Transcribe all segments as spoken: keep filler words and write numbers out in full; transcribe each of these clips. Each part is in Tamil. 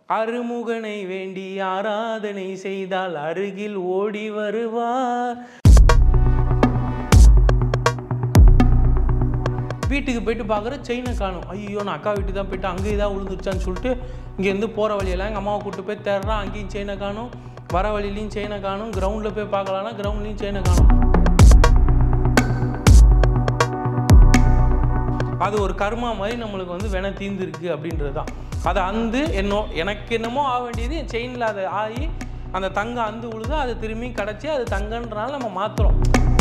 அருமுகனை வேண்டி ஆராதனை செய்தால் அருகில் ஓடி வருவார். வீட்டுக்கு போயிட்டு பார்க்குற செயினை காணும். ஐயோ நான் அக்கா வீட்டுக்கு தான் போயிட்டு அங்கே தான் விழுந்துருச்சான்னு சொல்லிட்டு இங்கேருந்து போகிற வழியெல்லாம் எங்கள் அம்மாவை கூப்பிட்டு போய் தேடுறான். அங்கேயும் செயினை காணும், வர வழியிலையும் செயினை காணும், கிரவுண்டில் போய் பார்க்கலான்னா கிரவுண்ட்லேயும் செயினை காணும். அது ஒரு கர்மா மாதிரி நம்மளுக்கு வந்து வேணா தீர்ந்துருக்கு அப்படின்றது தான். அதை அந்து என்னோ எனக்கு என்னமோ ஆக வேண்டியது என் செயினில் அதை ஆகி அந்த தங்கம் அந்து உழுது அது திரும்பி கிடச்சி அது தங்கன்றனால நம்ம மாற்றுறோம்.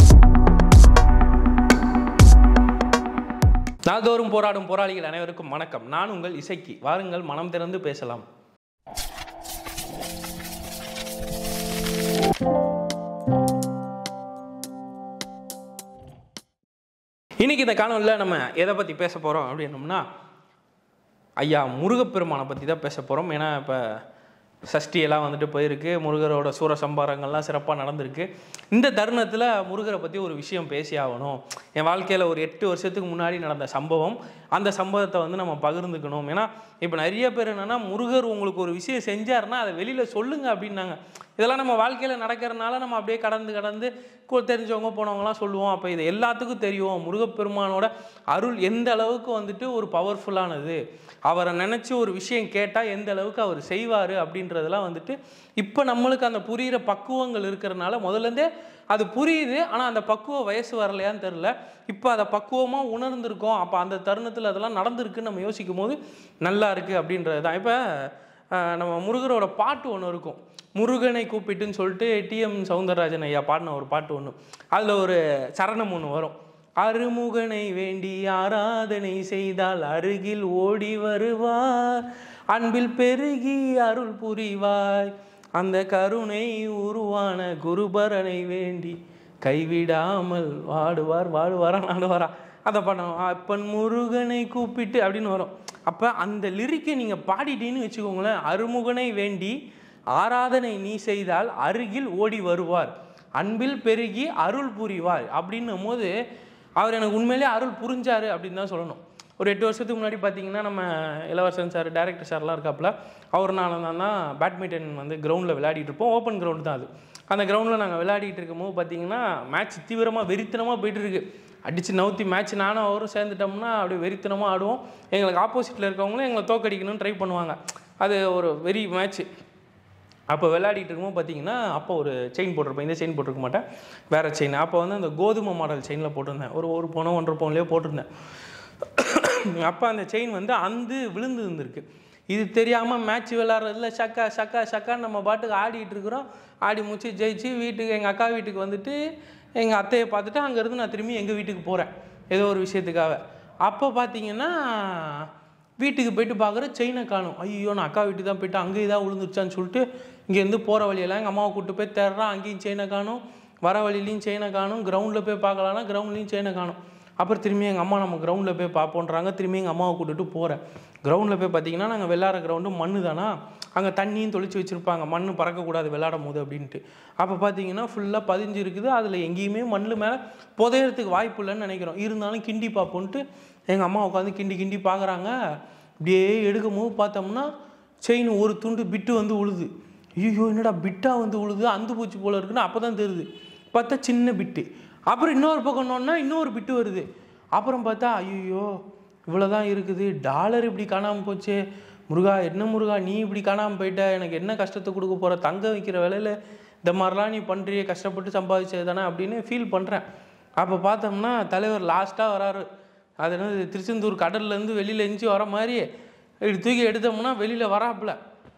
நாள்தோறும் போராடும் போராளிகள் அனைவருக்கும் வணக்கம். நான் உங்கள் இசைக்கு. வாருங்கள் மனம் திறந்து பேசலாம். இன்னைக்கு இந்த காணொலியில் நம்ம எதை பற்றி பேச போகிறோம் அப்படின்னோம்னா, ஐயா முருகப்பெருமானை பற்றி தான் பேச போகிறோம். ஏன்னா இப்போ சஷ்டியெல்லாம் வந்துட்டு போயிருக்கு, முருகரோட சூர சம்பாரங்கள்லாம் சிறப்பாக நடந்திருக்கு. இந்த தருணத்தில் முருகரை பற்றி ஒரு விஷயம் பேசி ஆகணும். என் வாழ்க்கையில் ஒரு எட்டு வருஷத்துக்கு முன்னாடி நடந்த சம்பவம், அந்த சம்பவத்தை வந்து நம்ம பகிர்ந்துக்கணும். ஏன்னா இப்போ நிறைய பேர் என்னென்னா, முருகர் உங்களுக்கு ஒரு விஷயம் செஞ்சாருன்னா அதை வெளியில் சொல்லுங்கள் அப்படின்னாங்க. இதெல்லாம் நம்ம வாழ்க்கையில் நடக்கிறதுனால நம்ம அப்படியே கடந்து கடந்து தெரிஞ்சவங்க போனவங்களாம் சொல்லுவோம். அப்போ இது எல்லாத்துக்கும் தெரியும் முருகப்பெருமானோட அருள் எந்த அளவுக்கு வந்துட்டு ஒரு பவர்ஃபுல்லானது, அவரை நினச்சி ஒரு விஷயம் கேட்டால் எந்த அளவுக்கு அவர் செய்வார் அப்படின்றதெல்லாம் வந்துட்டு இப்போ நம்மளுக்கு அந்த புரிகிற பக்குவங்கள் இருக்கிறதுனால முதல்லேருந்தே அது புரியுது. ஆனால் அந்த பக்குவ வயசு வரலையான்னு தெரில. இப்போ அதை பக்குவமாக உணர்ந்திருக்கோம். அப்போ அந்த தருணத்தில் அதெல்லாம் நடந்திருக்குன்னு நம்ம யோசிக்கும் போது நல்லா இருக்குது அப்படின்றது தான். இப்போ நம்ம முருகரோட பாட்டு ஒன்று இருக்கும், முருகனை கூப்பிட்டுன்னு சொல்லிட்டு டிஎம் சௌந்தரராஜன் ஐயா பாடின ஒரு பாட்டு ஒன்று. அதில் ஒரு சரணம் ஒன்று வரும். அருமுகனை வேண்டி ஆராதனை செய்தால் அருகில் ஓடி வருவார், அன்பில் பெருகி அருள் புரிவாய், அந்த கருணை உருவான குருபரனை வேண்டி கைவிடாமல் வாடுவார் வாடுவாரா நாடுவாரா அதை பண்ணோம். அப்பன் முருகனை கூப்பிட்டு அப்படின்னு வரும். அப்போ அந்த லிரிக்கை நீங்கள் பாடிட்டீன்னு வச்சுக்கோங்களேன், அருமுகனை வேண்டி ஆராதனை நீ செய்தால் அருகில் ஓடி வருவார், அன்பில் பெருகி அருள் புரிவார் அப்படின்னும் போது அவர் எனக்கு உண்மையிலே அருள் புரிஞ்சார் அப்படின்னு தான் சொல்லணும். ஒரு எட்டு வருஷத்துக்கு முன்னாடி பார்த்தீங்கன்னா நம்ம இளவரசன் சார், டைரக்டர் சார்லாம் இருக்காப்புல, அவர் நான் தான் பேட்மிண்டன் வந்து கிரவுண்டில் விளையாடிட்டு இருப்போம். ஓப்பன் கிரவுண்டு தான் அது. அந்த கிரவுண்டில் நாங்கள் விளையாடிட்டு இருக்கும்போது பார்த்தீங்கன்னா மேட்ச் தீவிரமாக வெறித்தனமாக போயிட்டுருக்கு. அடித்து நவுத்தி மேட்ச் நானும் அவரும் சேர்ந்துட்டோம்னா அப்படியே வெறித்தனமாக ஆடுவோம். எங்களுக்கு ஆப்போசிட்டில் இருக்கவங்களும் எங்களை தோக்கடிக்கணும்னு ட்ரை பண்ணுவாங்க. அது ஒரு வெறி மேட்ச்சு. அப்போ விளையாடிட்டு இருக்கும்போது பார்த்தீங்கன்னா, அப்போ ஒரு செயின் போட்டிருப்பேன். இந்த செயின் போட்டிருக்க மாட்டேன், வேறு செயின். அப்போ வந்து அந்த கோதுமை மாடல் செயினில் போட்டிருந்தேன். ஒரு ஒரு பவுனோ ஒன்றரை பவுன்லேயே போட்டிருந்தேன். அப்போ அந்த செயின் வந்து அந்து விழுந்து இருந்திருக்கு. இது தெரியாமல் மேட்ச் விளையாடுறதுல சக்கா சக்கா சக்கான்னு நம்ம பாட்டுக்கு ஆடிட்டு இருக்கிறோம். ஆடி முடிச்சு ஜெயிச்சு வீட்டுக்கு எங்கள் அக்கா வீட்டுக்கு வந்துட்டு எங்கள் அத்தையை பார்த்துட்டு அங்கேருந்து நான் திரும்பி எங்கள் வீட்டுக்கு போகிறேன் ஏதோ ஒரு விஷயத்துக்காக. அப்போ பார்த்தீங்கன்னா வீட்டுக்கு போயிட்டு பார்க்குற செயினை காணும். ஐயோ நான் அக்கா வீட்டுக்கு தான் போயிட்டு அங்கேயே தான் விழுந்துருச்சான்னு சொல்லிட்டு இங்கேருந்து போகிற வழியெல்லாம் எங்கள் அம்மாவை கூப்பிட்டு போய் தேடுறான். அங்கேயும் செயினை காணும், வர வழியிலையும் செயினை காணும், கிரவுண்டில் போய் பார்க்கலான்னா கிரவுண்ட்லேயும் செயினை காணும். அப்புறம் திரும்பி எங்கள் அம்மா நம்ம கிரவுண்டில் போய் பார்ப்போன்றாங்க. திரும்பி எங்கள் அம்மாவை கூப்பிட்டு போகிறேன். கிரவுண்டில் போய் பார்த்தீங்கன்னா நாங்கள் விளையாடுற கிரவுண்டு மண்ணு தானா, அங்கே தண்ணியும் தொளிச்சு வச்சுருப்பாங்க, மண் பறக்கக்கூடாது விளையாடும் போது அப்படின்ட்டு. அப்போ பார்த்தீங்கன்னா ஃபுல்லாக பதிஞ்சு இருக்குது. அதில் எங்கேயுமே மண் மேலே புதையறதுக்கு வாய்ப்பு இல்லைன்னு நினைக்கிறோம். இருந்தாலும் கிண்டி பார்ப்போன்ட்டு எங்கள் அம்மா உட்காந்து கிண்டி கிண்டி பார்க்குறாங்க. இப்படியே எடுக்கும் போது பார்த்தோம்னா செயின் ஒரு துண்டு பிட்டு வந்து உழுது. ஐயோ என்னடா பிட்டாக வந்து உழுது, அந்து பூச்சி போல் இருக்குன்னு அப்போ தான் தெரியுது. பார்த்தா சின்ன பிட்டு. அப்புறம் இன்னொரு பக்கம் நோன்னா இன்னொரு பிட்டு வருது. அப்புறம் பார்த்தா ஐயோ இவ்வளோ தான் இருக்குது, டாலர் இப்படி காணாமல் போச்சு, முருகா என்ன முருகா நீ இப்படி காணாமல் போயிட்ட, எனக்கு என்ன கஷ்டத்தை கொடுக்க போகிற, தங்க வைக்கிற வேலையில் இந்த மாதிரிலாம் நீ பண்ணுறிய, கஷ்டப்பட்டு சம்பாதிச்சது தானே அப்படின்னு ஃபீல் பண்ணுறேன். அப்போ பார்த்தோம்னா தலைவர் லாஸ்ட்டாக வராரு. அது என்ன திருச்செந்தூர் கடல்லேருந்து வெளியில் எஞ்சி வர மாதிரி இப்படி தூக்கி எடுத்தோம்னா வெளியில் வராப்புல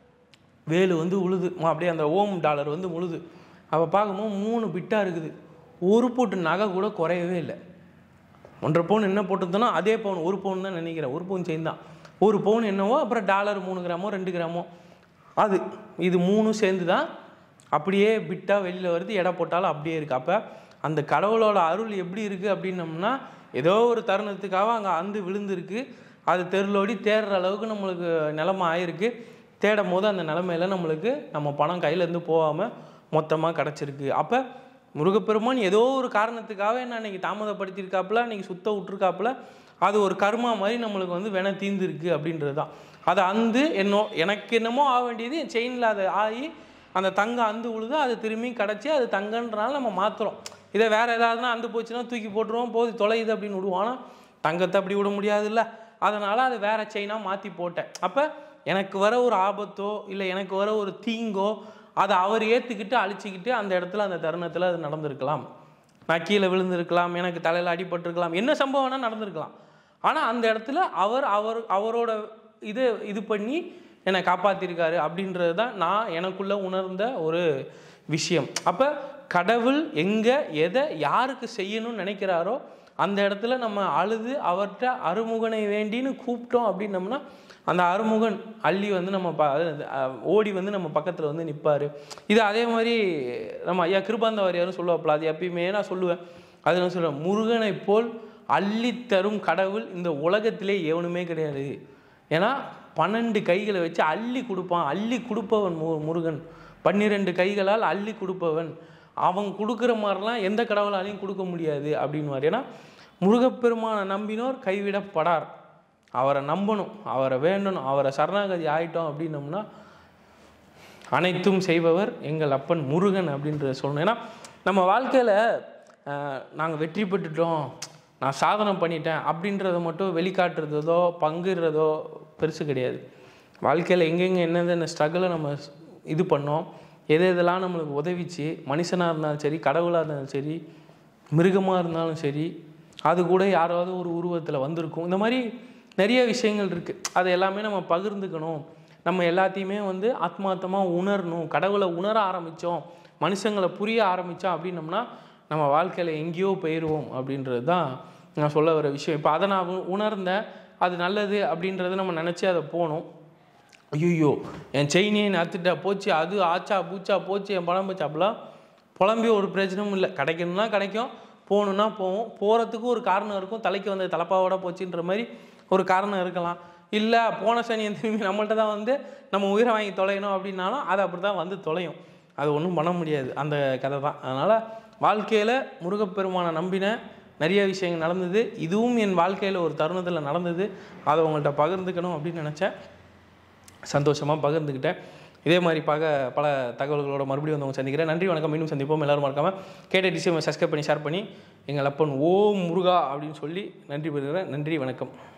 வேலு வந்து உழுது. அப்படியே அந்த ஓம் டாலர் வந்து உழுது. அப்போ பார்க்கும்போது மூணு பிட்டாக இருக்குது. ஒரு போட்டு நகை கூட குறையவே இல்லை. ஒன்றரை பவுன் என்ன போட்டுருந்தோன்னா அதே பவுன் ஒரு பவுன் தான் நினைக்கிறேன், ஒரு பவுன் செயின் தான். ஒரு பவுன் என்னவோ, அப்புறம் டாலர் மூணு கிராமோ ரெண்டு கிராமோ அது இது மூணும் சேர்ந்து தான் அப்படியே பிட்டாக வெளியில் வருது. எடை போட்டாலும் அப்படியே இருக்குது. அப்போ அந்த கடவுளோட அருள் எப்படி இருக்குது அப்படின்னம்னா, ஏதோ ஒரு தருணத்துக்காக அங்கே அந்து விழுந்துருக்கு. அது தெருளோடி தேடுற அளவுக்கு நம்மளுக்கு நிலமை ஆயிருக்கு. தேடும் போது அந்த நிலமையில் நம்மளுக்கு நம்ம பணம் கையிலேருந்து போகாமல் மொத்தமாக கிடச்சிருக்கு. அப்போ முருகப்பெருமான் ஏதோ ஒரு காரணத்துக்காக என்ன அன்றைக்கி தாமதப்படுத்தியிருக்காப்புல, அன்றைக்கி சுத்த விட்டுருக்காப்புல. அது ஒரு கர்மா மாதிரி நம்மளுக்கு வந்து வேணா தீர்ந்துருக்கு அப்படின்றது தான். அதை அந்து என்னோ எனக்கு என்னமோ ஆக வேண்டியது என் செயினில் அதை ஆகி அந்த தங்கம் அந்து உழுது அது திரும்பி கிடச்சி அது தங்கன்றனால நம்ம மாற்றுறோம். இதை வேறு ஏதாவதுனா அந்து போச்சுன்னா தூக்கி போட்டுருவோம், போது தொலையுது அப்படின்னு விடுவோம். ஆனால் தங்கத்தை அப்படி விட முடியாதுல்ல, அதனால் அது வேறு செயினாக மாற்றி போட்டேன். அப்போ எனக்கு வர ஒரு ஆபத்தோ இல்லை எனக்கு வர ஒரு தீங்கோ அதை அவர் ஏற்றுக்கிட்டு அழிச்சிக்கிட்டு அந்த இடத்துல அந்த தருணத்தில் அது நடந்திருக்கலாம். நான் கீழே விழுந்திருக்கலாம், எனக்கு தலையில் அடிபட்டிருக்கலாம், என்ன சம்பவம் வேணால் நடந்திருக்கலாம். ஆனால் அந்த இடத்துல அவர் அவர் அவரோட இது இது பண்ணி என்னை காப்பாற்றிருக்காரு அப்படின்றது தான் நான் எனக்குள்ளே உணர்ந்த ஒரு விஷயம். அப்போ கடவுள் எங்கே எதை யாருக்கு செய்யணும்னு நினைக்கிறாரோ அந்த இடத்துல நம்ம அழுது அவர்கிட்ட அருமுகனை வேண்டின்னு கூப்பிட்டோம் அப்படின்னம்னா அந்த அருமுகன் அள்ளி வந்து நம்ம ப ஓடி வந்து நம்ம பக்கத்தில் வந்து நிற்பார். இது அதே மாதிரி நம்ம ஐயா கிருபாந்த வாரியாரும் சொல்லுவாப்பில், அது எப்பயுமே நான் சொல்லுவேன். அது நான் சொல்லுவேன், முருகனை போல் அள்ளித்தரும் கடவுள் இந்த உலகத்திலே எவனுமே கிடையாது. ஏன்னா பன்னெண்டு கைகளை வச்சு அள்ளி கொடுப்பான். அள்ளி கொடுப்பவன் மு முருகன் பன்னிரெண்டு கைகளால் அள்ளி கொடுப்பவன். அவன் கொடுக்குற மாதிரிலாம் எந்த கடவுளாலையும் கொடுக்க முடியாது அப்படின்வார். ஏன்னா முருகப்பெருமானை நம்பினோர் கைவிடப்படார். அவரை நம்பணும், அவரை வேண்டணும், அவரை சரணாகதி ஆயிட்டோம் அப்படின்னோம்னா அனைத்தும் செய்பவர் எங்கள் அப்பன் முருகன் அப்படின்றத சொல்லணும். ஏன்னா நம்ம வாழ்க்கையில் நாங்கள் வெற்றி பெற்றுட்டோம், நான் சாதனை பண்ணிட்டேன் அப்படின்றத மட்டும் வெளிக்காட்டுறதோ பங்குறதோ பெருசு கிடையாது. வாழ்க்கையில் எங்கெங்கே என்னென்ன ஸ்ட்ரகிளை நம்ம இது பண்ணோம், எது எதெல்லாம் நம்மளுக்கு உதவிச்சு, மனுஷனாக இருந்தாலும் சரி, கடவுளாக இருந்தாலும் சரி, மிருகமாக இருந்தாலும் சரி, அது கூட யாராவது ஒரு உருவத்தில் வந்திருக்கும். இந்த மாதிரி நிறைய விஷயங்கள் இருக்குது. அதை எல்லாமே நம்ம பகிர்ந்துக்கணும். நம்ம எல்லாத்தையுமே வந்து ஆத்மார்த்தமாக உணரணும். கடவுளை உணர ஆரம்பித்தோம், மனுஷங்களை புரிய ஆரம்பித்தோம் அப்படின்னம்னா நம்ம வாழ்க்கையில் எங்கேயோ போயிடுவோம் அப்படின்றது தான் நான் சொல்ல வர விஷயம். இப்போ அதை நான் உணர்ந்தேன், அது நல்லது அப்படின்றத நம்ம நினச்சி அதை போகணும். ஐயோ என் செயினே நத்துட்டா போச்சு, அது ஆச்சா பூச்சா போச்சு, என் பணம் போச்சு, அப்படிலாம் புலம்பி ஒரு பிரச்சனையும் இல்லை. கிடைக்கணும்னா கிடைக்கும், போகணுன்னா போவோம். போகிறதுக்கு ஒரு காரணம் இருக்கும். தலைக்கு வந்து தலைப்பாவோட போச்சுன்ற மாதிரி ஒரு காரணம் இருக்கலாம். இல்லை போன சனியை திரும்பி நம்மள்ட்ட தான் வந்து நம்ம உயிரை வாங்கி தொலையணும் அப்படின்னாலும் அது அப்படி தான் வந்து தொலையும். அது ஒன்றும் பண்ண முடியாது, அந்த கதை தான். அதனால் வாழ்க்கையில் முருகப்பெருமானை நம்பின நிறைய விஷயங்கள் நடந்தது. இதுவும் என் வாழ்க்கையில் ஒரு தருணத்தில் நடந்தது. அதை உங்கள்கிட்ட பகிர்ந்துக்கணும் அப்படின்னு நினச்சேன். சந்தோஷமாக பகிர்ந்துக்கிட்டேன். இதே மாதிரி பார்க்க பல தகவல்களோட மறுபடியும் வந்து அவங்க சந்திக்கிறேன். நன்றி, வணக்கம். மீண்டும் சந்திப்போம். எல்லோரும் மறக்காமல் கேட்ட டிசிஎம் சப்ஸ்கிரைப் பண்ணி ஷேர் பண்ணி எங்கள் அப்பன் ஓம் முருகா அப்படின்னு சொல்லி நன்றி பெறுகிறேன். நன்றி, வணக்கம்.